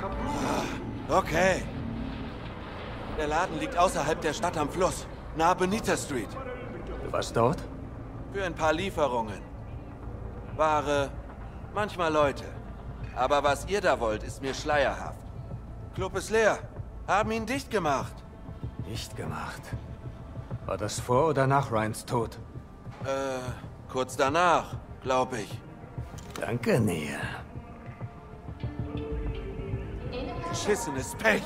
Okay. Der Laden liegt außerhalb der Stadt am Fluss, nahe Bonita Street. Du warst dort? Für ein paar Lieferungen. Ware, manchmal Leute. Aber was ihr da wollt, ist mir schleierhaft. Club ist leer. Haben ihn dicht gemacht. Nicht gemacht. War das vor oder nach Ryans Tod? Kurz danach, glaube ich. Danke, Neil. Beschissenes Pech.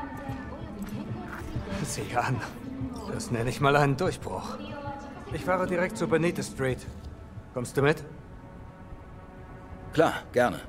Sieh an. Das nenne ich mal einen Durchbruch. Ich fahre direkt zur Bonita Street. Kommst du mit? Klar, gerne.